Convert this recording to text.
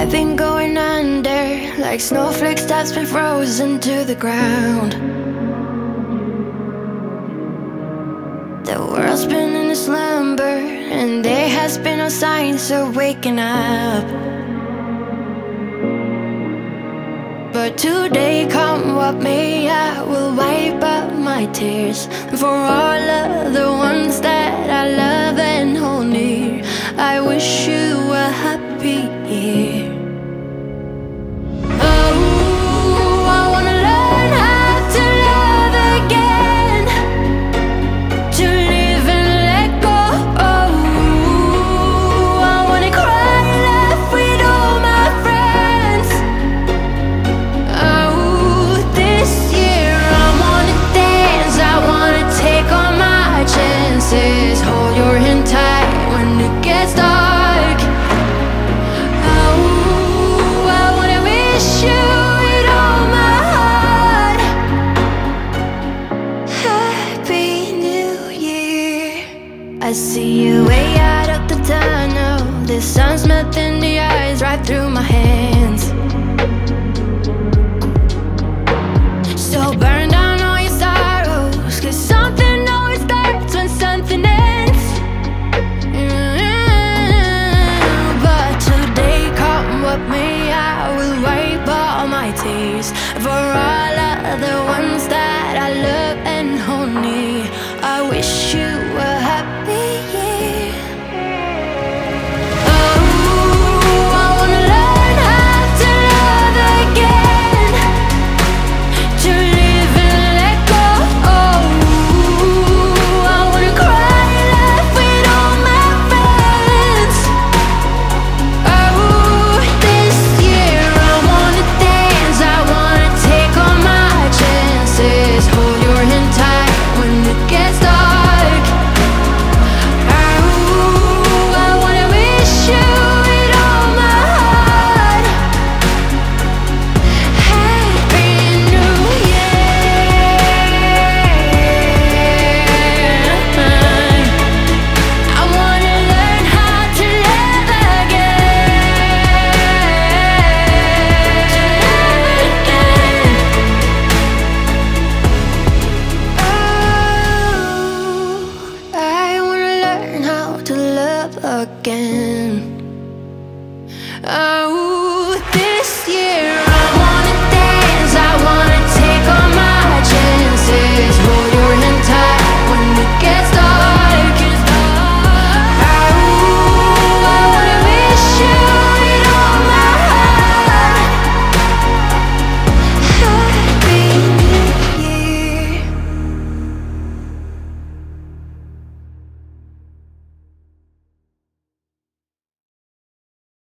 I've been going under, like snowflakes that's been frozen to the ground. The world's been in a slumber, and there has been no signs of waking up. But today, come what may, I will wipe up my tears. For all of the ones that I love and hold near, I wish you a happy year. Hold your hand tight when it gets dark. Oh, I wanna wish you with all my heart. Happy New Year. I see you way out of the tunnel. The sun's melting the eyes right through my hands. So burn down all your sorrows, 'cause something always starts when something ends. But today, come what may, I will wipe all my tears. For all of the ones that I love and hold near, I wish you a happy year. Oh, I wanna learn how to love again, to live and let go. Oh, I wanna cry, laugh with all my friends. Oh, this year I wanna dance, I wanna take all my chances. Hold your hand tight when it gets dark. Oh, I wanna wish you with all my heart. Happy New Year. I wanna learn how to love again. Oh, I wanna learn how to love again.